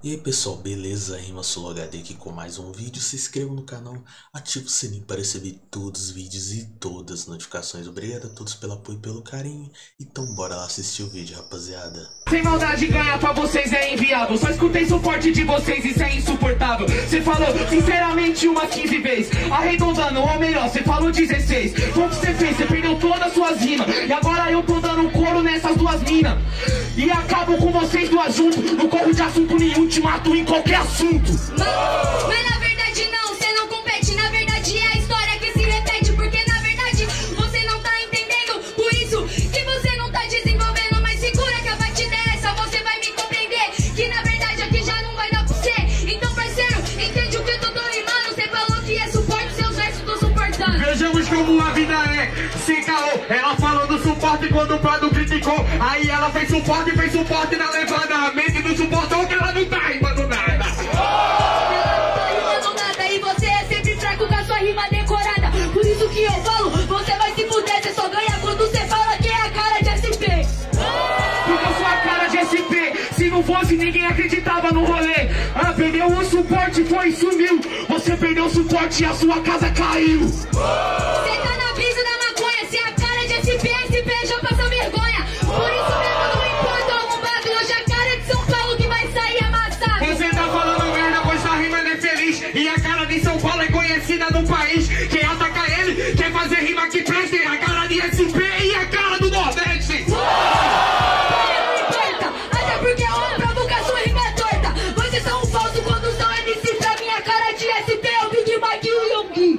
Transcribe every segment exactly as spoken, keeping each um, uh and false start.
E aí pessoal, beleza? RimaSoloHD aqui com mais um vídeo. Se inscreva no canal, ative o sininho para receber todos os vídeos e todas as notificações. Obrigado a todos pelo apoio e pelo carinho. Então bora lá assistir o vídeo, rapaziada. Sem maldade ganhar pra vocês é inviável. Só escutei suporte de vocês, isso é insuportável. Cê falou sinceramente umas quinze vezes, arredondando, ou melhor, cê falou dezesseis. Foi o que cê fez, cê perdeu todas as suas rimas. E agora eu tô dando couro nessas duas minas. E acabo com vocês duas juntos. Não corro de assunto nenhum, te mato em qualquer assunto. Mas, mas na verdade não, você não compete. Na verdade é a história que se repete. Porque na verdade você não tá entendendo. Por isso que você não tá desenvolvendo. Mas segura que a batida é essa, você vai me compreender. Que na verdade aqui já não vai dar pra você. Então parceiro, entende o que eu tô rimando. Você falou que é suporte, seus versos tô suportando. Vejamos como a vida é, sem caô. Ela falou do suporte quando o Prado criticou. Aí ela fez suporte, fez suporte na levada. A mente não suportou que ela não tá rimando nada. Rima decorada, por isso que eu falo, você vai se fuder, você só ganha quando você fala que é a cara de S P. Porque eu sou a cara de S P, se não fosse ninguém acreditava no rolê. Ah, perdeu o suporte, foi e sumiu. Você perdeu o suporte e a sua casa caiu. Você tá na brisa da maconha, se é a cara de S P, S P já passa vergonha. Por isso mesmo não importa o arrombado, hoje a cara de São Paulo que vai sair amassada. Você tá falando merda, pois tá rimando é feliz. E a cara de São Paulo é conhecida no país. Quem ataca ele quer fazer rima que preste. A cara de S P e a cara do Nordeste. Não importa, até porque a provocação rima é torta. Vocês são um falso quando são M C. Pra mim a cara de S P é o Big Mac e o Yonggi.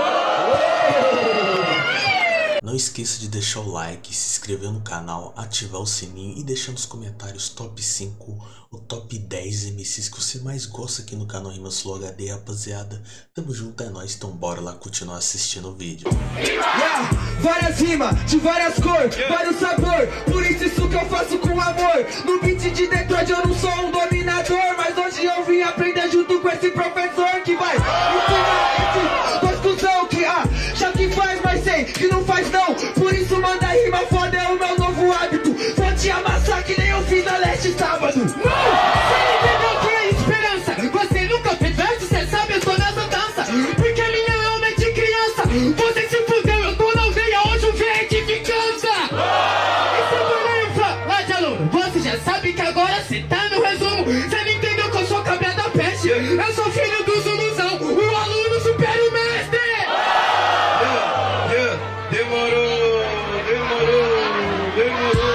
Não esqueça de deixar o like, se inscrever no canal, ativar o sininho e deixar nos comentários top cinco ou top dez M Cs que você mais gosta aqui no canal RimaSoloHD, rapaziada. Tamo junto, é nóis, então bora lá continuar assistindo o vídeo. Yeah, várias rimas, de várias cores, vários sabor. Por isso isso que eu faço com amor. No beat de Detroit eu não sou um dominador, mas hoje eu vim aprender junto com esse professor que vai ensinar esse dois cuzão que ah, já que faz, mas sei que não faz não. Por isso manda rima foda, é o meu novo hábito. Vou te amassar que nem eu fiz na Leste sábado. Você entendeu que é esperança? Você nunca fez verso, cê sabe, eu tô nessa dança. Porque minha alma é de criança. Você se fudeu, eu tô na aldeia, hoje o verde me cansa. E se eu falar lá de aluno, você já sabe que agora cê tá no resumo. Cê não entendeu que eu sou cabra da peste. Eu sou filho do Zuluzão, o aluno supera o mestre. Yeah, yeah, demorou, demorou, demorou.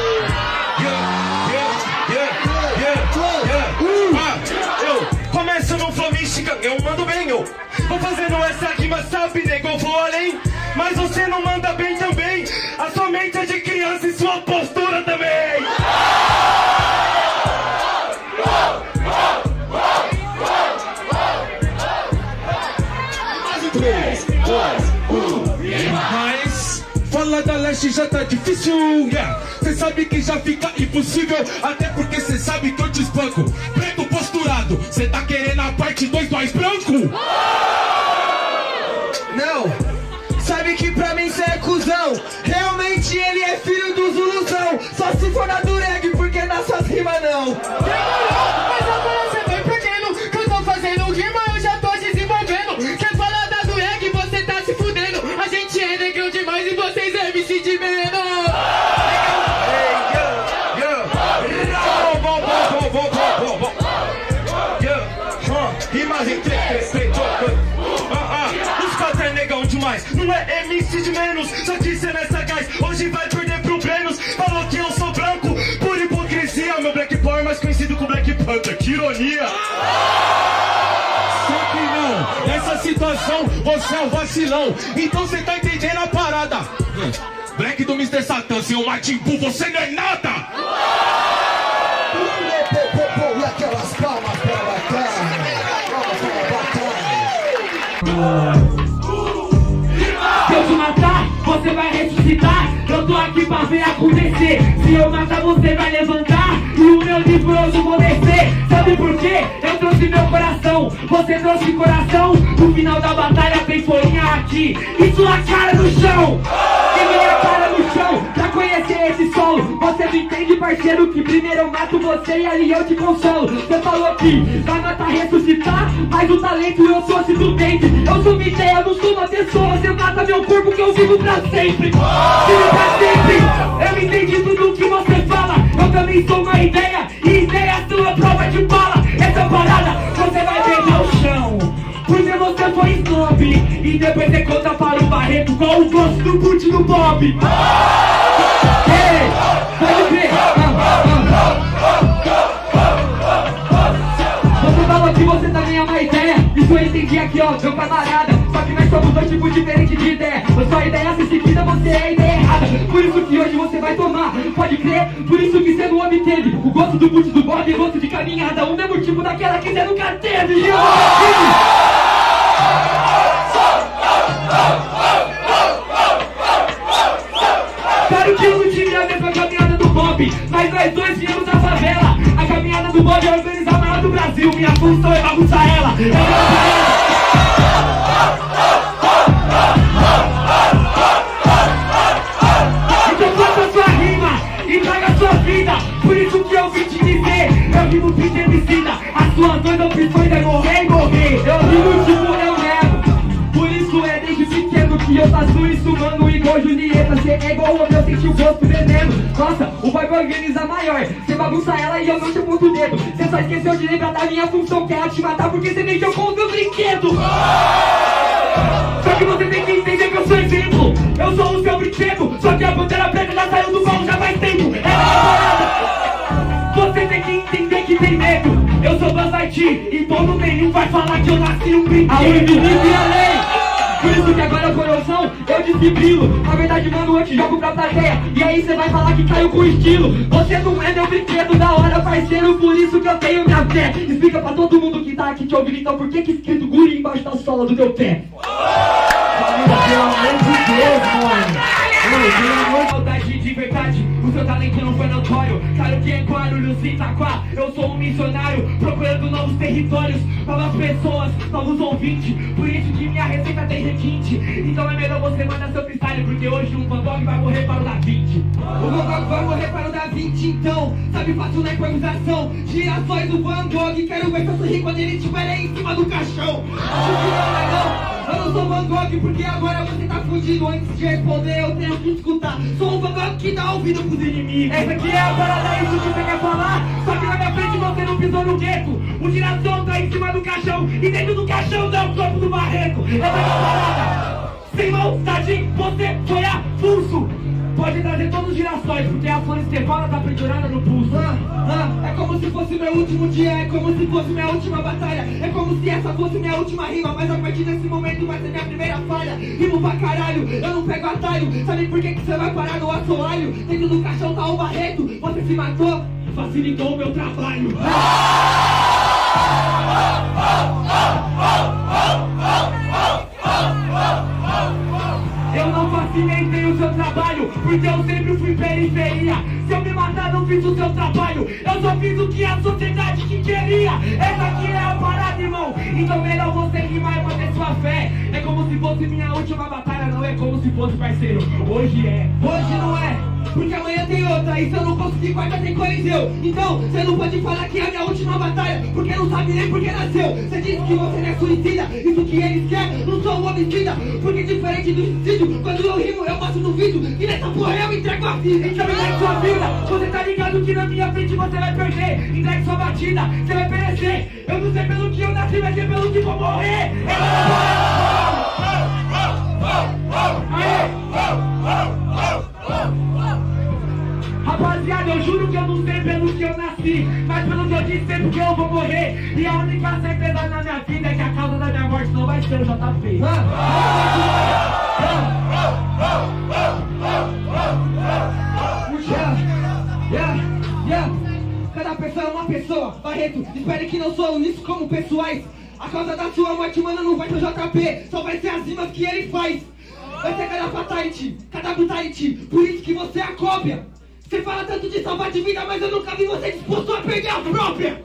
Começo no flow mística, eu mando bem, eu vou fazendo essa rima, sabe, nego, eu vou além. Mas você não manda bem também, a sua mente é de criança e sua postura também. três, dois, um, mas fala da Leste já tá difícil, yeah. Cê sabe que já fica impossível, até porque cê sabe que eu te espanco. Preto posturado, cê tá querendo a parte dois, nós branco? Não, sabe que pra mim cê é cuzão. Realmente ele é filho do Zuluzão. Só se for na dureg, porque nas suas rimas não. Demorou, mas agora cê vem perdendo. Que eu tô fazendo rima, eu já tô desenvolvendo. Cê fala da dureg, você tá se fudendo. A gente é negão demais e vocês é M C de menos. Imagem três, três, três, ah, ah, os quatro é negão demais, não é M C de menos. Só que cê nessa gás, hoje vai perder pro Brenos. Falou que eu sou branco, por hipocrisia. Meu Black Power é mais conhecido como Black Panther, que ironia. Só que não, nessa situação você é um vacilão. Então cê tá entendendo a parada. Black do mister Satan, seu Majin Buu, você não é nada. E aquelas palmas pra batalha. Se eu te matar, você vai ressuscitar. Eu tô aqui pra ver acontecer. Se eu matar, você vai levantar e o meu livro eu vou descer. Sabe por quê? Eu trouxe meu coração, você trouxe coração. No final da batalha tem folhinha aqui e sua cara no chão. E minha cara no chão, pra conhecer esse solo. Você Você não entende, parceiro, que primeiro eu mato você e ali eu te consolo. Você falou que vai matar, ressuscitar, mas o talento eu sou assistente. Eu sou uma ideia, eu não sou uma pessoa. Você mata meu corpo que eu vivo pra sempre. Vivo pra sempre. Eu entendi tudo que você fala. Eu também sou uma ideia, e ideia é sua prova de bala. Essa parada você vai ver no chão, porque você foi snob. E depois você conta para o Barreto qual o gosto do boot do Bob. Ei, pode ver. Você falou que você também é uma ideia. Isso eu entendi aqui, ó, meu camarada. Só que nós somos dois tipos diferentes de ideia. A sua ideia é ser seguida, você é a ideia errada. Por isso que hoje você vai tomar, pode crer. Por isso que você não obteve o gosto do boot do Bob e o gosto de caminhada. O mesmo tipo daquela que você nunca teve. Claro que eu não tive a mesma caminhada do Bob, mas nós dois viemos da favela. A caminhada do Bob é organizar a maior do Brasil. Minha função é bagunçar ela. Então faça a sua rima e traga a sua vida. Por isso que eu vim te dizer, eu rimo pinto emicida. As suas duas opções é morrer e morrer. Eu rimo tipo eu nego. Por isso é desde pequeno que eu faço isso, mano, igual Julieta. Cê é igual o meu, senti o gosto veneno. Nossa, o vai organiza maior. Cê bagunça ela e eu não te aponto o dedo. Cê só esqueceu de lembrar da minha função, que é te matar porque cê mexeu com o meu brinquedo. Só que você tem que entender que eu sou exemplo. Eu sou o seu brinquedo. Só que a Pantera Preta já saiu do baú já faz tempo. É a parada. Você tem que entender que tem medo. Eu sou Buzz Lightyear e todo nenhum vai falar que eu nasci um brinquedo. A invisível e a lei. Por isso que agora, coração, eu desfibilo. Na verdade, mano, eu te jogo pra plateia. E aí cê vai falar que caiu com estilo. Você não é meu brinquedo da hora, parceiro. Por isso que eu tenho minha fé. Explica pra todo mundo que tá aqui te ouvindo. Então por que que escrito guri embaixo da sola do teu pé? Pelo amor de Deus, mano. Saudade de verdade, o seu talento não foi notório. Claro que é Guarulhos e Itaquá. Eu sou um missionário, procurando novos territórios, novas pessoas, novos ouvintes. Por isso que minha receita tem requinte. Então é melhor você mandar seu freestyle, porque hoje um Van Gogh vai morrer para o Da Vinci. O Van Gogh vai morrer para o Da Vinci, então sabe fácil na improvisação. Girassóis do Van Gogh, quero ver seu sorrir quando ele estiver aí em cima do caixão. Acho que não é não. Eu não sou Van Gogh porque agora você tá fugindo. Antes de responder eu tenho que escutar. Sou um Van Gogh que dá ouvido pros inimigos. Essa aqui é a parada, isso que você quer falar. Só que na minha frente você não pisou no gueto. O girassol tá em cima do caixão e dentro do caixão dá o corpo do Barreto. Essa é a parada. Sem maldade, você foi avulso. Pode trazer todos os girassóis, porque a flor estefana tá pendurada no pulso. Ah, ah, é como se fosse meu último dia, é como se fosse minha última batalha. É como se essa fosse minha última rima, mas a partir desse momento vai ser minha primeira falha. Rimo pra caralho, eu não pego atalho. Sabe por que que você vai parar no assoalho? Dentro do caixão tá o Barreto, você se matou, facilitou o meu trabalho. Eu não facilitei o seu trabalho, porque eu sempre fui periferia. Se eu me matar, não fiz o seu trabalho. Eu só fiz o que a sociedade que queria. Essa aqui é a parada, irmão. Então melhor você rimar e manter sua fé. É como se fosse minha última batalha, não é como se fosse, parceiro. Hoje é, hoje não é, porque amanhã tem outra. E se eu não conseguir, quarta tem Coliseu. Então, você não pode falar que é a minha última batalha, porque não sabe nem por que nasceu. Você disse que você não é suicida, isso que eles querem, não sou um homicida. Porque diferente do suicídio, quando eu rimo, eu passo no vídeo. E nessa porra eu entrego a vida. Então entregue sua vida. Você tá ligado que na minha frente você vai perder. Entregue sua batida, você vai perecer. Eu não sei pelo que eu nasci, mas é pelo que vou morrer. Rapaziada, eu juro que eu não sei pelo que eu nasci, mas pelo que eu disse sei porque eu vou morrer. E a única certeza na minha vida é que a causa da minha morte não vai ser o J P. Yeah, yeah. Cada pessoa é uma pessoa. Barreto, espere que não sou nisso como pessoais. A causa da sua morte, mano, não vai ser o J P, só vai ser as rimas que ele faz. Vai ser cada fatality, cada brutality. Por isso que você é a cópia. Você fala tanto de salvar de vida, mas eu nunca vi você disposto a perder a própria.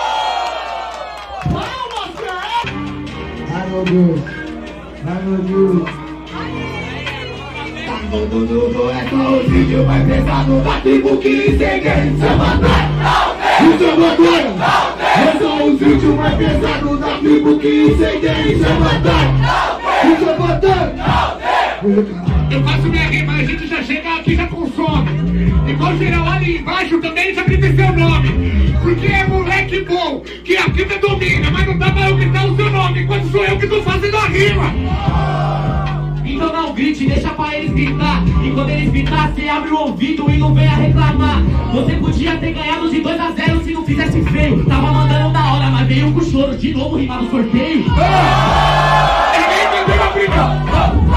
Palmas, cara! Ai, meu Deus. Ai, meu Deus. Todo mundo é só o vídeo mais pesado da tribo que incendeia seu matar. O seu matar é só o vídeo mais pesado da tribo que incendeia seu matar. O seu matar. Eu faço minha rima, a gente já chega aqui já consome. Igual geral ali embaixo também já grita seu nome. Porque é moleque bom, que a vida domina. Mas não dá pra eu gritar o seu nome enquanto sou eu que tô fazendo a rima. Então não grite, deixa pra eles gritar. E quando eles gritar, você abre o ouvido e não venha reclamar. Você podia ter ganhado de dois a zero se não fizesse feio. Tava mandando da hora, mas veio com choro. De novo rimar no sorteio. Ninguém mandou na primeira.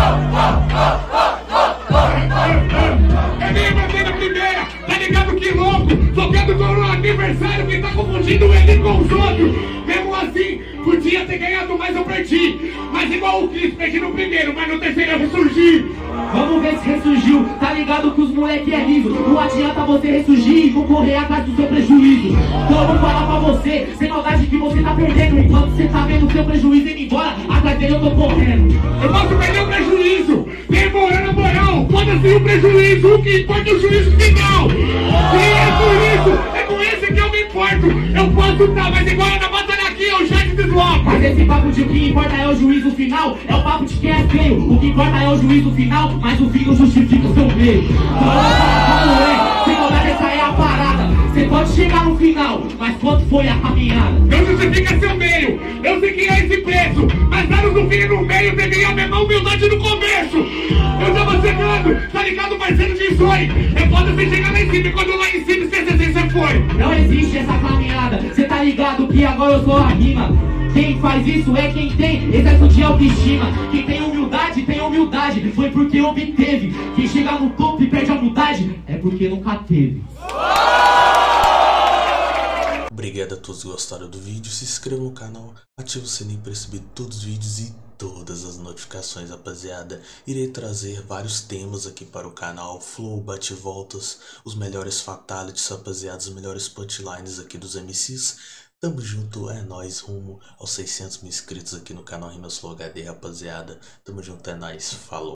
É nem mandei na primeira. Tá ligado que louco? Tocando no aniversário que tá confundindo ele com os outros. Mesmo assim, podia ter ganhado mais eu perdi. Mas igual o Cris, perdi no primeiro, mas no terceiro eu ressurgi. Vamos ver se ressurgiu. Tá ligado que os moleque é liso. Não adianta você ressurgir e vou correr atrás do seu prejuízo. Então eu vou falar pra você, sem maldade que você tá perdendo. Enquanto você tá vendo o seu prejuízo indo embora, atrás dele eu tô correndo. Eu posso perder o prejuízo, demorando a moral. Foda-se o prejuízo, o que importa é o juízo final. E é por isso, é com esse que eu me importo. Eu posso estar, mas igual na batalha aqui eu já te desloco. Mas esse papo de o que importa é o juízo final, é o papo de quem é feio. O que importa é o juízo final, mas o fim não justifica o seu meio. Como é, sem maldade essa é a parada. Você pode chegar no final, mas quanto foi a caminhada? Não justifica seu meio, eu sei que é esse preço. Mas anos no fim e no meio, peguei a mesma humildade no começo. Eu tava chegando, tá ligado, parceiro de sonho. É foda você chegar lá em cima e quando lá em cima você, você, você foi. Não existe essa caminhada, cê tá ligado que agora eu sou a rima. Quem faz isso é quem tem excesso de autoestima. Quem tem humildade, tem humildade. Foi porque obteve. Quem chega no topo e perde a humildade é porque nunca teve. Obrigado a todos que gostaram do vídeo. Se inscreva no canal, ative o sininho para receber todos os vídeos e todas as notificações, rapaziada. Irei trazer vários temas aqui para o canal. Flow, bate-voltas, os melhores fatalities, rapaziada. Os melhores punchlines aqui dos M Cs. Tamo junto, é nóis, rumo aos seiscentos mil inscritos aqui no canal Rimas Flow H D, rapaziada. Tamo junto, é nóis, falou.